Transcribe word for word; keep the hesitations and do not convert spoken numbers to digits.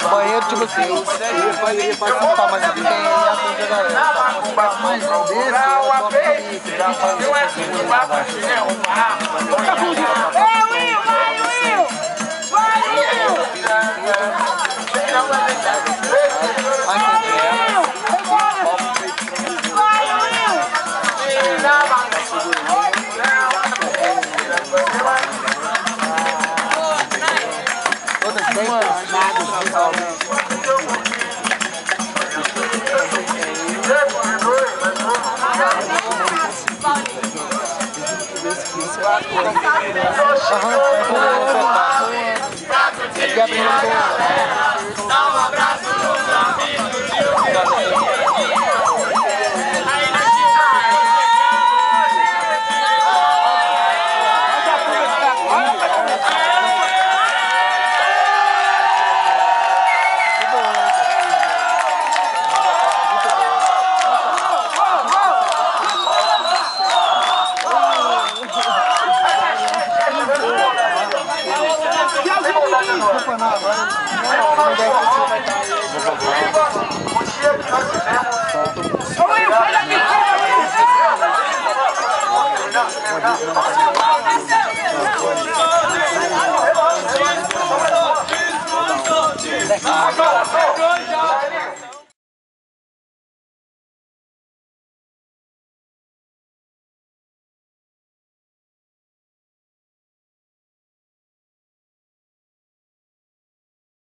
Banheiro, tipo assim, ele pode, ele pode sentar, mas aqui tem atende a galera. Tá? Mais um desse, eu Ei, Will, vai, Will! Vai, Will! Todas bem planejadas, visualmente. Dá um abraço nos amigos e o Vai,